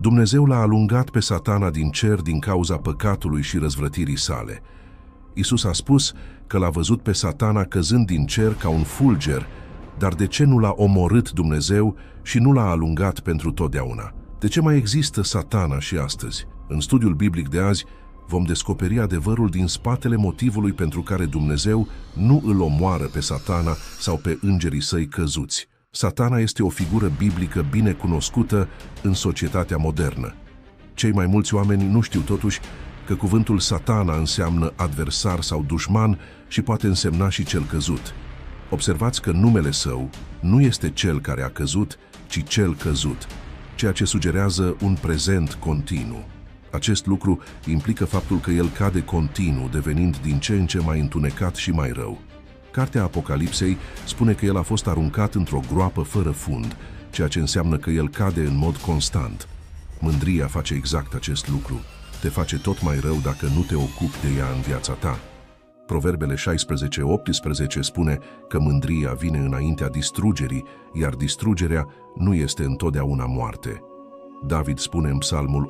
Dumnezeu l-a alungat pe Satana din cer din cauza păcatului și răzvrătirii sale. Iisus a spus că l-a văzut pe Satana căzând din cer ca un fulger, dar de ce nu l-a omorât Dumnezeu și nu l-a alungat pentru totdeauna? De ce mai există Satana și astăzi? În studiul biblic de azi vom descoperi adevărul din spatele motivului pentru care Dumnezeu nu îl omoară pe Satana sau pe îngerii săi căzuți. Satana este o figură biblică bine cunoscută în societatea modernă. Cei mai mulți oameni nu știu totuși că cuvântul Satana înseamnă adversar sau dușman și poate însemna și cel căzut. Observați că numele său nu este cel care a căzut, ci cel căzut, ceea ce sugerează un prezent continuu. Acest lucru implică faptul că el cade continuu, devenind din ce în ce mai întunecat și mai rău. Cartea Apocalipsei spune că el a fost aruncat într-o groapă fără fund, ceea ce înseamnă că el cade în mod constant. Mândria face exact acest lucru. Te face tot mai rău dacă nu te ocupi de ea în viața ta. Proverbele 16:18 spune că mândria vine înaintea distrugerii, iar distrugerea nu este întotdeauna moarte. David spune în Psalmul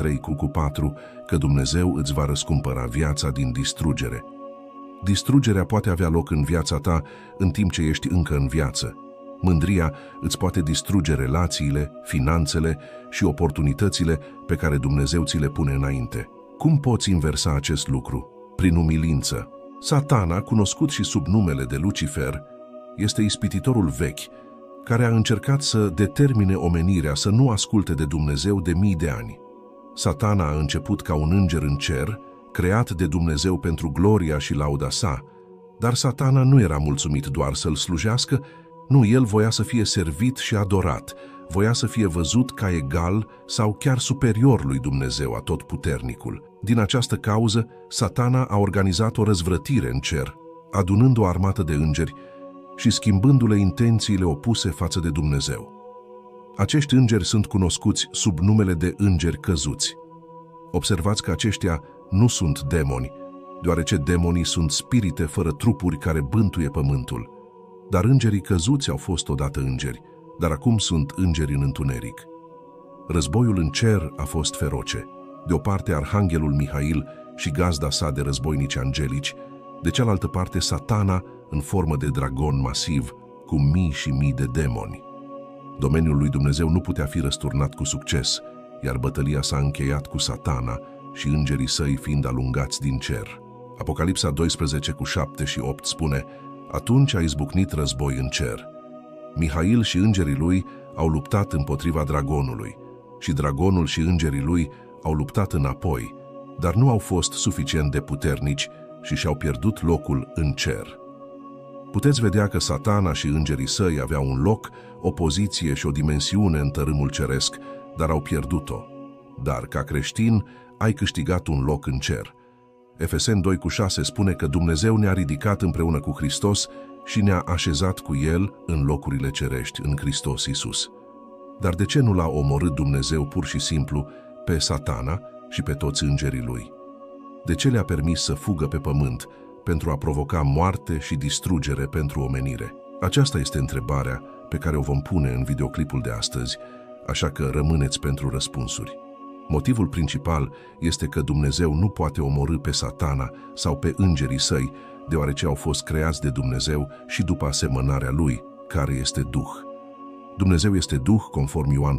103:4 că Dumnezeu îți va răscumpăra viața din distrugere. Distrugerea poate avea loc în viața ta în timp ce ești încă în viață. Mândria îți poate distruge relațiile, finanțele și oportunitățile pe care Dumnezeu ți le pune înainte. Cum poți inversa acest lucru? Prin umilință. Satana, cunoscut și sub numele de Lucifer, este ispititorul vechi, care a încercat să determine omenirea să nu asculte de Dumnezeu de mii de ani. Satana a început ca un înger în cer, creat de Dumnezeu pentru gloria și lauda sa, dar Satana nu era mulțumit doar să-l slujească, nu, el voia să fie servit și adorat, voia să fie văzut ca egal sau chiar superior lui Dumnezeu Atotputernicul. Din această cauză, Satana a organizat o răzvrătire în cer, adunând o armată de îngeri și schimbându-le intențiile opuse față de Dumnezeu. Acești îngeri sunt cunoscuți sub numele de îngeri căzuți. Observați că aceștia nu sunt demoni, deoarece demonii sunt spirite fără trupuri care bântuie pământul. Dar îngerii căzuți au fost odată îngeri, dar acum sunt îngeri în întuneric. Războiul în cer a fost feroce. De o parte Arhanghelul Mihail și gazda sa de războinici angelici, de cealaltă parte Satana în formă de dragon masiv, cu mii și mii de demoni. Domeniul lui Dumnezeu nu putea fi răsturnat cu succes, iar bătălia s-a încheiat cu Satana și îngerii săi fiind alungați din cer. Apocalipsa 12:7 și 8 spune: Atunci a izbucnit război în cer. Mihail și îngerii lui au luptat împotriva dragonului și dragonul și îngerii lui au luptat înapoi, dar nu au fost suficient de puternici și și-au pierdut locul în cer. Puteți vedea că Satana și îngerii săi aveau un loc, o poziție și o dimensiune în tărâmul ceresc, dar au pierdut-o. Dar, ca creștin, ai câștigat un loc în cer. Efeseni 2:6 spune că Dumnezeu ne-a ridicat împreună cu Hristos și ne-a așezat cu El în locurile cerești, în Hristos Iisus. Dar de ce nu l-a omorât Dumnezeu pur și simplu pe Satana și pe toți îngerii lui? De ce le-a permis să fugă pe pământ pentru a provoca moarte și distrugere pentru omenire? Aceasta este întrebarea pe care o vom pune în videoclipul de astăzi, așa că rămâneți pentru răspunsuri. Motivul principal este că Dumnezeu nu poate omorî pe Satana sau pe îngerii săi, deoarece au fost creați de Dumnezeu și după asemănarea Lui, care este Duh. Dumnezeu este Duh, conform Ioan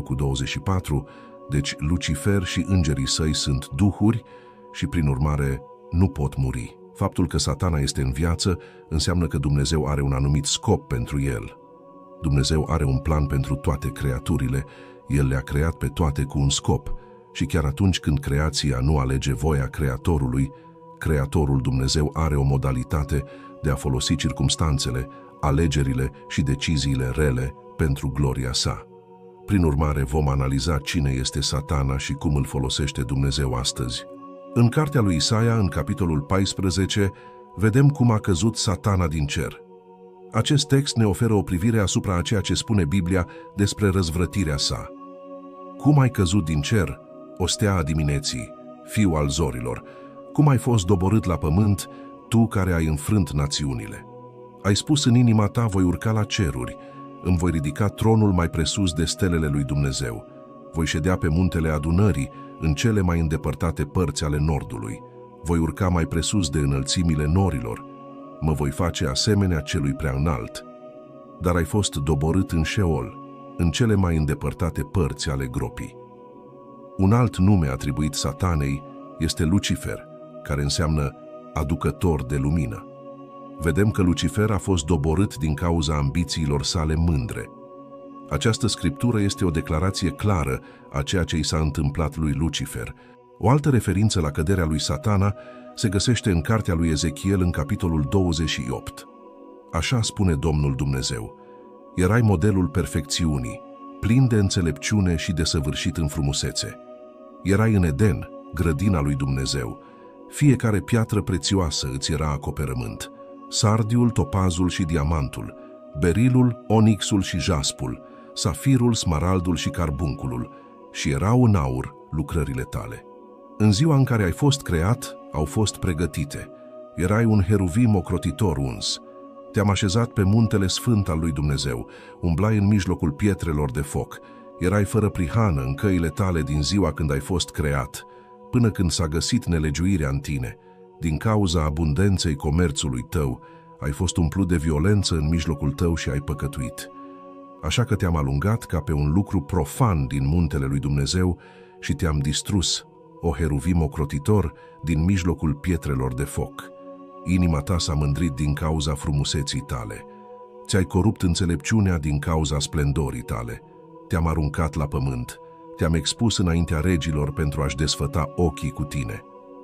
4:24, deci Lucifer și îngerii săi sunt duhuri și, prin urmare, nu pot muri. Faptul că Satana este în viață înseamnă că Dumnezeu are un anumit scop pentru el. Dumnezeu are un plan pentru toate creaturile, El le-a creat pe toate cu un scop și chiar atunci când creația nu alege voia Creatorului, Creatorul Dumnezeu are o modalitate de a folosi circumstanțele, alegerile și deciziile rele pentru gloria sa. Prin urmare, vom analiza cine este Satana și cum îl folosește Dumnezeu astăzi. În cartea lui Isaia, în capitolul 14, vedem cum a căzut Satana din cer. Acest text ne oferă o privire asupra a ceea ce spune Biblia despre răzvrătirea sa. Cum ai căzut din cer, o stea a dimineții, fiu al zorilor? Cum ai fost doborât la pământ, tu care ai înfrânt națiunile? Ai spus în inima ta, voi urca la ceruri, îmi voi ridica tronul mai presus de stelele lui Dumnezeu. Voi ședea pe muntele adunării, în cele mai îndepărtate părți ale nordului. Voi urca mai presus de înălțimile norilor. Mă voi face asemenea celui prea înalt. Dar ai fost doborât în Șeol, în cele mai îndepărtate părți ale gropii. Un alt nume atribuit Satanei este Lucifer, care înseamnă aducător de lumină. Vedem că Lucifer a fost doborât din cauza ambițiilor sale mândre. Această scriptură este o declarație clară a ceea ce i s-a întâmplat lui Lucifer. O altă referință la căderea lui Satana se găsește în cartea lui Ezechiel în capitolul 28. Așa spune Domnul Dumnezeu: erai modelul perfecțiunii, plin de înțelepciune și desăvârșit în frumusețe. Erai în Eden, grădina lui Dumnezeu. Fiecare piatră prețioasă îți era acoperământ: sardiul, topazul și diamantul, berilul, onixul și jaspul, safirul, smaraldul și carbunculul, și erau în aur lucrările tale. În ziua în care ai fost creat, au fost pregătite. Erai un heruvim ocrotitor uns. Te-am așezat pe muntele sfânt al lui Dumnezeu, umblai în mijlocul pietrelor de foc. Erai fără prihană în căile tale din ziua când ai fost creat, până când s-a găsit nelegiuirea în tine. Din cauza abundenței comerțului tău, ai fost umplut de violență în mijlocul tău și ai păcătuit. Așa că te-am alungat ca pe un lucru profan din muntele lui Dumnezeu și te-am distrus, o heruvim ocrotitor, din mijlocul pietrelor de foc. Inima ta s-a mândrit din cauza frumuseții tale. Ți-ai corupt înțelepciunea din cauza splendorii tale. Te-am aruncat la pământ. Te-am expus înaintea regilor pentru a-și desfăta ochii cu tine.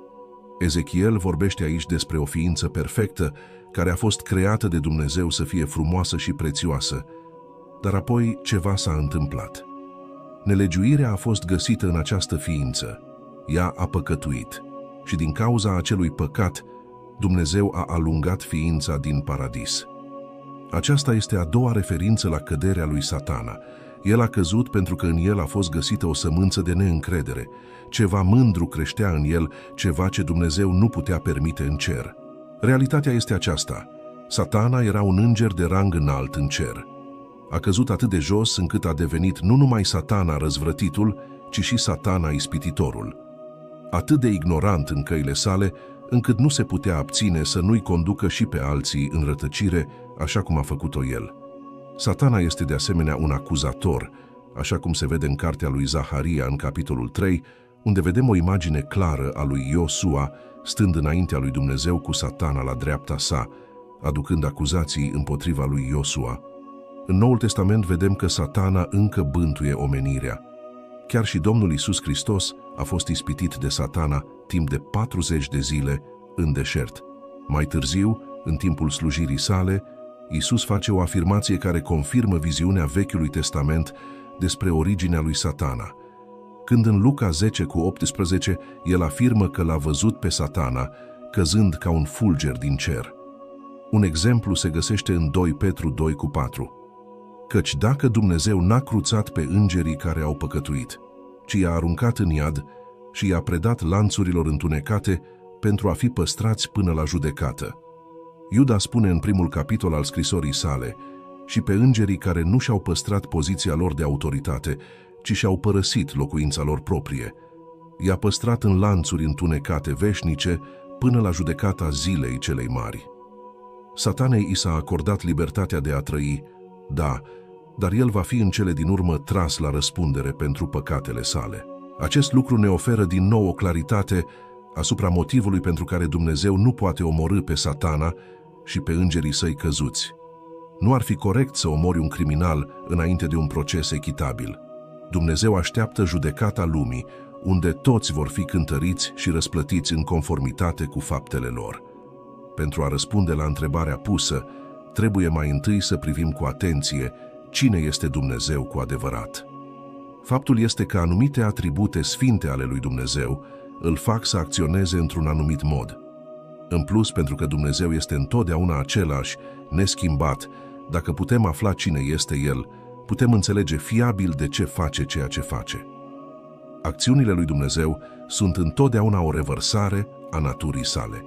Ezechiel vorbește aici despre o ființă perfectă care a fost creată de Dumnezeu să fie frumoasă și prețioasă, dar apoi ceva s-a întâmplat. Nelegiuirea a fost găsită în această ființă. Ea a păcătuit și din cauza acelui păcat, Dumnezeu a alungat ființa din paradis. Aceasta este a doua referință la căderea lui Satana. El a căzut pentru că în el a fost găsită o sămânță de neîncredere. Ceva mândru creștea în el, ceva ce Dumnezeu nu putea permite în cer. Realitatea este aceasta: Satana era un înger de rang înalt în cer. A căzut atât de jos încât a devenit nu numai Satana răzvrătitul, ci și Satana ispititorul. Atât de ignorant în căile sale, încât nu se putea abține să nu-i conducă și pe alții în rătăcire, așa cum a făcut-o el. Satana este de asemenea un acuzator, așa cum se vede în cartea lui Zaharia în capitolul 3, unde vedem o imagine clară a lui Iosua stând înaintea lui Dumnezeu cu Satana la dreapta sa, aducând acuzații împotriva lui Iosua. În Noul Testament vedem că Satana încă bântuie omenirea. Chiar și Domnul Iisus Hristos a fost ispitit de Satana timp de 40 de zile în deșert. Mai târziu, în timpul slujirii sale, Iisus face o afirmație care confirmă viziunea Vechiului Testament despre originea lui Satana. Când în Luca 10:18, el afirmă că l-a văzut pe Satana căzând ca un fulger din cer. Un exemplu se găsește în 2 Petru 2:4. Căci dacă Dumnezeu n-a cruțat pe îngerii care au păcătuit, ci i-a aruncat în iad și i-a predat lanțurilor întunecate pentru a fi păstrați până la judecată. Iuda spune în primul capitol al scrisorii sale: și pe îngerii care nu și-au păstrat poziția lor de autoritate, ci și-au părăsit locuința lor proprie. I-a păstrat în lanțuri întunecate veșnice până la judecata zilei celei mari. Satanei i s-a acordat libertatea de a trăi, da, dar el va fi în cele din urmă tras la răspundere pentru păcatele sale. Acest lucru ne oferă din nou o claritate asupra motivului pentru care Dumnezeu nu poate omorî pe Satana și pe îngerii săi căzuți. Nu ar fi corect să omori un criminal înainte de un proces echitabil. Dumnezeu așteaptă judecata lumii, unde toți vor fi cântăriți și răsplătiți în conformitate cu faptele lor. Pentru a răspunde la întrebarea pusă, trebuie mai întâi să privim cu atenție cine este Dumnezeu cu adevărat. Faptul este că anumite atribute sfinte ale lui Dumnezeu îl fac să acționeze într-un anumit mod. În plus, pentru că Dumnezeu este întotdeauna același, neschimbat, dacă putem afla cine este El, putem înțelege fiabil de ce face ceea ce face. Acțiunile lui Dumnezeu sunt întotdeauna o revărsare a naturii sale.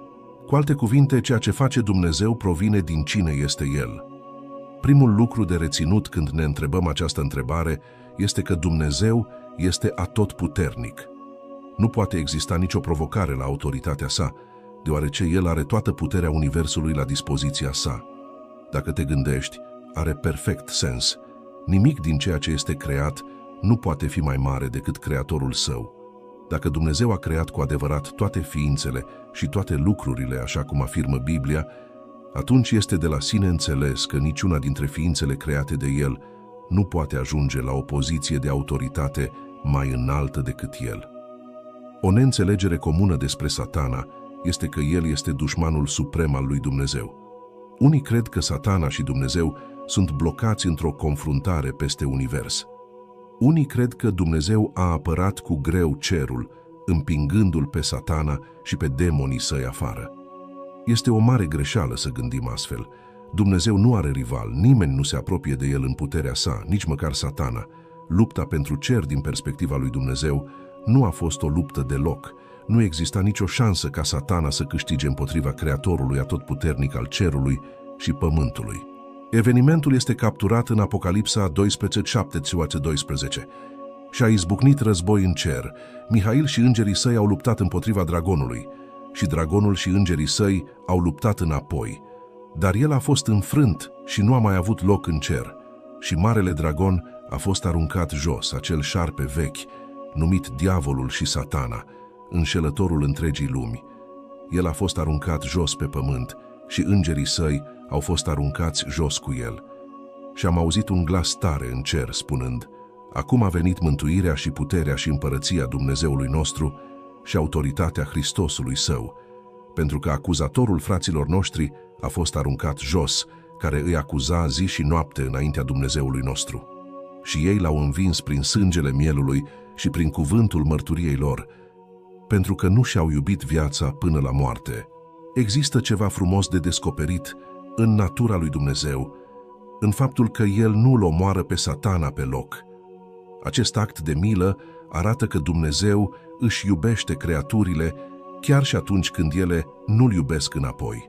Cu alte cuvinte, ceea ce face Dumnezeu provine din cine este El. Primul lucru de reținut când ne întrebăm această întrebare este că Dumnezeu este atotputernic. Nu poate exista nicio provocare la autoritatea sa, deoarece El are toată puterea universului la dispoziția sa. Dacă te gândești, are perfect sens. Nimic din ceea ce este creat nu poate fi mai mare decât Creatorul său. Dacă Dumnezeu a creat cu adevărat toate ființele și toate lucrurile, așa cum afirmă Biblia, atunci este de la sine înțeles că niciuna dintre ființele create de El nu poate ajunge la o poziție de autoritate mai înaltă decât El. O neînțelegere comună despre Satana este că el este dușmanul suprem al lui Dumnezeu. Unii cred că Satana și Dumnezeu sunt blocați într-o confruntare peste univers. Unii cred că Dumnezeu a apărat cu greu cerul, împingându-l pe Satana și pe demonii săi afară. Este o mare greșeală să gândim astfel. Dumnezeu nu are rival, nimeni nu se apropie de el în puterea sa, nici măcar Satana. Lupta pentru cer din perspectiva lui Dumnezeu nu a fost o luptă deloc. Nu exista nicio șansă ca Satana să câștige împotriva Creatorului atotputernic al cerului și pământului. Evenimentul este capturat în Apocalipsa 12:7-12. Și-a izbucnit război în cer. Mihail și îngerii săi au luptat împotriva dragonului și dragonul și îngerii săi au luptat înapoi. Dar el a fost înfrânt și nu a mai avut loc în cer. Și marele dragon a fost aruncat jos, acel șarpe vechi, numit Diavolul și Satana, înșelătorul întregii lumi. El a fost aruncat jos pe pământ și îngerii săi au fost aruncați jos cu el. Și am auzit un glas tare în cer spunând: Acum a venit mântuirea și puterea și împărăția Dumnezeului nostru și autoritatea Hristosului său, pentru că acuzatorul fraților noștri a fost aruncat jos, care îi acuza zi și noapte înaintea Dumnezeului nostru. Și ei l-au învins prin sângele mielului și prin cuvântul mărturiei lor, pentru că nu și-au iubit viața până la moarte. Există ceva frumos de descoperit în natura lui Dumnezeu, în faptul că El nu-l omoară pe Satana pe loc. Acest act de milă arată că Dumnezeu își iubește creaturile chiar și atunci când ele nu-L iubesc înapoi.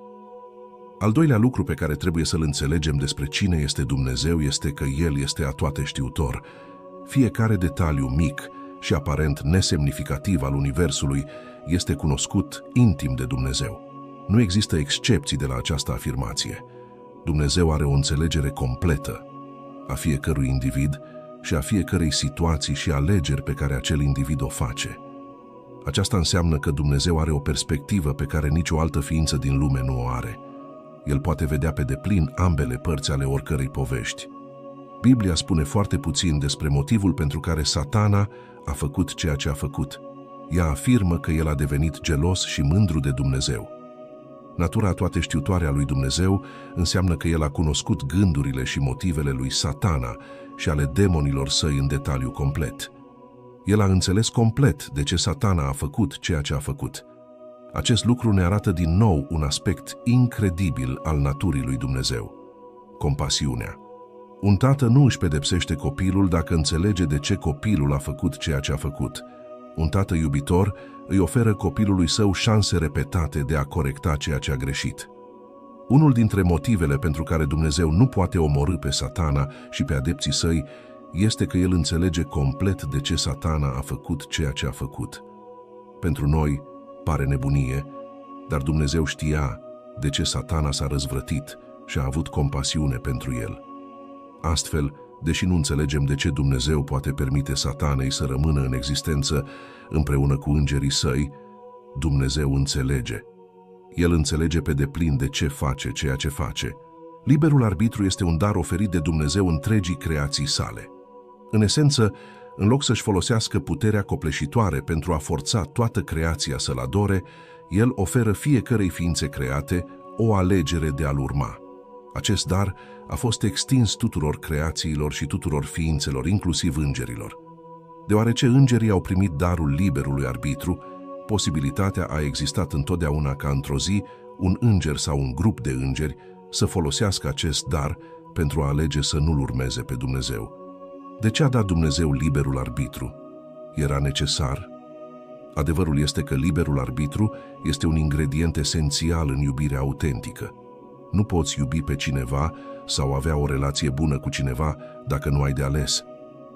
Al doilea lucru pe care trebuie să-l înțelegem despre cine este Dumnezeu este că El este atoatăștiutor. Fiecare detaliu mic și aparent nesemnificativ al universului este cunoscut intim de Dumnezeu. Nu există excepții de la această afirmație. Dumnezeu are o înțelegere completă a fiecărui individ și a fiecărei situații și alegeri pe care acel individ o face. Aceasta înseamnă că Dumnezeu are o perspectivă pe care nicio altă ființă din lume nu o are. El poate vedea pe deplin ambele părți ale oricărei povești. Biblia spune foarte puțin despre motivul pentru care Satana a făcut ceea ce a făcut. Ea afirmă că el a devenit gelos și mândru de Dumnezeu. Natura toateștiutoare a lui Dumnezeu înseamnă că el a cunoscut gândurile și motivele lui Satana și ale demonilor săi în detaliu complet. El a înțeles complet de ce Satana a făcut ceea ce a făcut. Acest lucru ne arată din nou un aspect incredibil al naturii lui Dumnezeu: compasiunea. Un tată nu își pedepsește copilul dacă înțelege de ce copilul a făcut ceea ce a făcut. Un tată iubitor îi oferă copilului său șanse repetate de a corecta ceea ce a greșit. Unul dintre motivele pentru care Dumnezeu nu poate omorî pe Satana și pe adepții săi este că El înțelege complet de ce Satana a făcut ceea ce a făcut. Pentru noi pare nebunie, dar Dumnezeu știa de ce Satana s-a răzvrătit și a avut compasiune pentru el. Astfel, deși nu înțelegem de ce Dumnezeu poate permite Satanei să rămână în existență împreună cu îngerii săi, Dumnezeu înțelege. El înțelege pe deplin de ce face ceea ce face. Liberul arbitru este un dar oferit de Dumnezeu întregii creații sale. În esență, în loc să-și folosească puterea copleșitoare pentru a forța toată creația să-L adore, El oferă fiecărei ființe create o alegere de a-L urma. Acest dar a fost extins tuturor creațiilor și tuturor ființelor, inclusiv îngerilor. Deoarece îngerii au primit darul liberului arbitru, posibilitatea a existat întotdeauna ca într-o zi un înger sau un grup de îngeri să folosească acest dar pentru a alege să nu-L urmeze pe Dumnezeu. De ce a dat Dumnezeu liberul arbitru? Era necesar? Adevărul este că liberul arbitru este un ingredient esențial în iubirea autentică. Nu poți iubi pe cineva sau avea o relație bună cu cineva dacă nu ai de ales.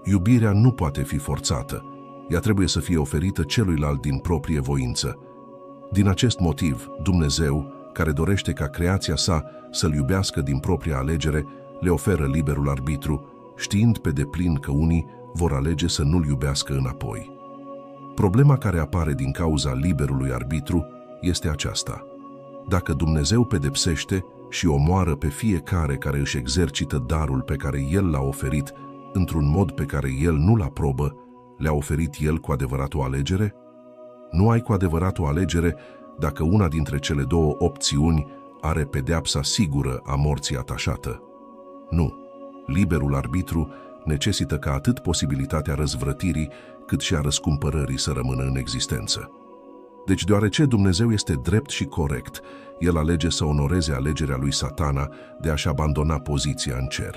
Iubirea nu poate fi forțată. Ea trebuie să fie oferită celuilalt din proprie voință. Din acest motiv, Dumnezeu, care dorește ca creația sa să-L iubească din propria alegere, le oferă liberul arbitru, știind pe deplin că unii vor alege să nu-L iubească înapoi. Problema care apare din cauza liberului arbitru este aceasta. Dacă Dumnezeu pedepsește și omoară pe fiecare care își exercită darul pe care El l-a oferit într-un mod pe care El nu-l aprobă, le-a oferit El cu adevărat o alegere? Nu ai cu adevărat o alegere dacă una dintre cele două opțiuni are pedeapsa sigură a morții atașată. Nu. Liberul arbitru necesită ca atât posibilitatea răzvrătirii, cât și a răscumpărării să rămână în existență. Deci, deoarece Dumnezeu este drept și corect, El alege să onoreze alegerea lui Satana de a-și abandona poziția în cer.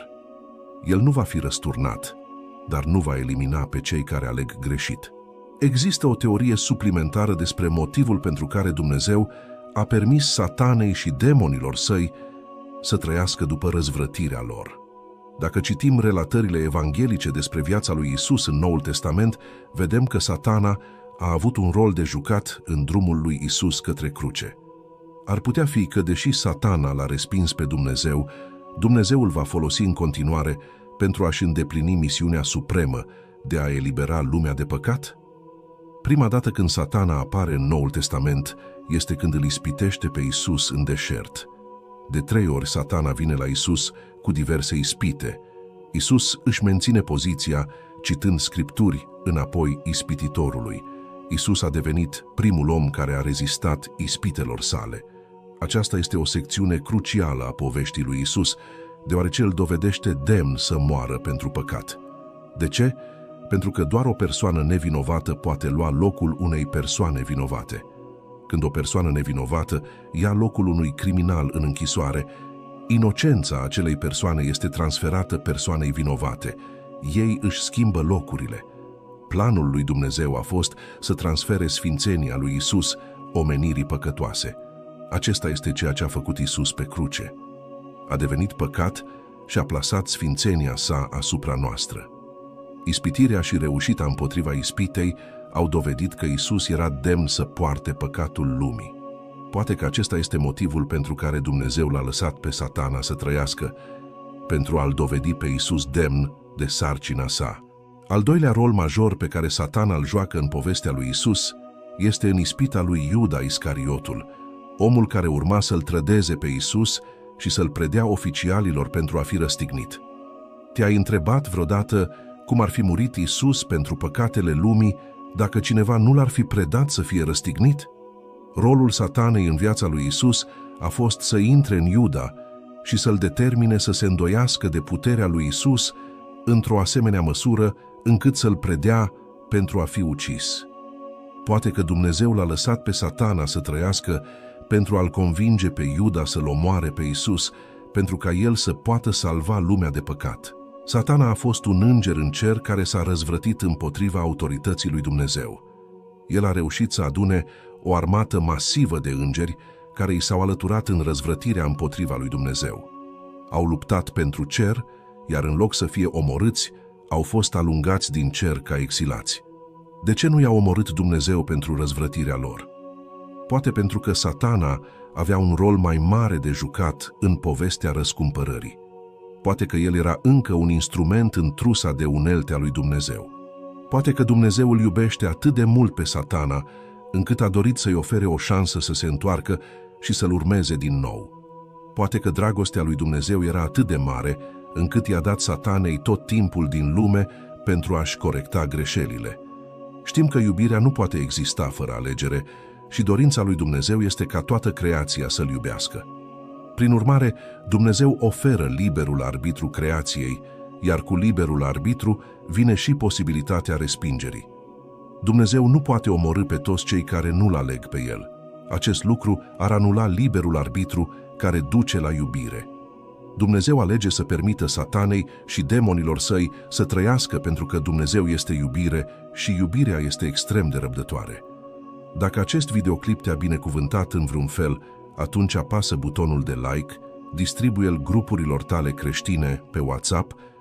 El nu va fi răsturnat, dar nu va elimina pe cei care aleg greșit. Există o teorie suplimentară despre motivul pentru care Dumnezeu a permis Satanei și demonilor săi să trăiască după răzvrătirea lor. Dacă citim relatările evanghelice despre viața lui Isus în Noul Testament, vedem că Satana a avut un rol de jucat în drumul lui Isus către cruce. Ar putea fi că, deși Satana l-a respins pe Dumnezeu, Dumnezeu îl va folosi în continuare pentru a-și îndeplini misiunea supremă de a elibera lumea de păcat? Prima dată când Satana apare în Noul Testament este când îl ispitește pe Isus în deșert. De 3 ori Satana vine la Isus cu diverse ispite. Isus își menține poziția, citând Scripturi înapoi ispititorului. Isus a devenit primul om care a rezistat ispitelor sale. Aceasta este o secțiune crucială a poveștii lui Isus, deoarece îl dovedește demn să moară pentru păcat. De ce? Pentru că doar o persoană nevinovată poate lua locul unei persoane vinovate. Când o persoană nevinovată ia locul unui criminal în închisoare, inocența acelei persoane este transferată persoanei vinovate. Ei își schimbă locurile. Planul lui Dumnezeu a fost să transfere sfințenia lui Isus omenirii păcătoase. Acesta este ceea ce a făcut Isus pe cruce. A devenit păcat și a plasat sfințenia sa asupra noastră. Ispitirea și reușita împotriva ispitei au dovedit că Isus era demn să poarte păcatul lumii. Poate că acesta este motivul pentru care Dumnezeu l-a lăsat pe Satana să trăiască, pentru a-l dovedi pe Isus demn de sarcina sa. Al doilea rol major pe care Satana îl joacă în povestea lui Isus este în ispita lui Iuda Iscariotul, omul care urma să-l trădeze pe Isus și să-l predea oficialilor pentru a fi răstignit. Te-ai întrebat vreodată cum ar fi murit Isus pentru păcatele lumii dacă cineva nu l-ar fi predat să fie răstignit? Rolul Satanei în viața lui Isus a fost să intre în Iuda și să-l determine să se îndoiască de puterea lui Isus într-o asemenea măsură încât să-l predea pentru a fi ucis. Poate că Dumnezeu l-a lăsat pe Satana să trăiască pentru a-l convinge pe Iuda să-l omoare pe Isus, pentru ca el să poată salva lumea de păcat. Satana a fost un înger în cer care s-a răzvrătit împotriva autorității lui Dumnezeu. El a reușit să adune o armată masivă de îngeri care i s-au alăturat în răzvrătirea împotriva lui Dumnezeu. Au luptat pentru cer, iar în loc să fie omorâți, au fost alungați din cer ca exilați. De ce nu i-a omorât Dumnezeu pentru răzvrătirea lor? Poate pentru că Satana avea un rol mai mare de jucat în povestea răscumpărării. Poate că el era încă un instrument în trusa de unelte a lui Dumnezeu. Poate că Dumnezeu îl iubește atât de mult pe Satana, încât a dorit să-i ofere o șansă să se întoarcă și să-l urmeze din nou. Poate că dragostea lui Dumnezeu era atât de mare, încât i-a dat Satanei tot timpul din lume pentru a-și corecta greșelile. Știm că iubirea nu poate exista fără alegere și dorința lui Dumnezeu este ca toată creația să-L iubească. Prin urmare, Dumnezeu oferă liberul arbitru creației, iar cu liberul arbitru vine și posibilitatea respingerii. Dumnezeu nu poate omorî pe toți cei care nu-L aleg pe El. Acest lucru ar anula liberul arbitru care duce la iubire. Dumnezeu alege să permită Satanei și demonilor săi să trăiască pentru că Dumnezeu este iubire și iubirea este extrem de răbdătoare. Dacă acest videoclip te-a binecuvântat în vreun fel, atunci apasă butonul de like, distribuie-l grupurilor tale creștine pe WhatsApp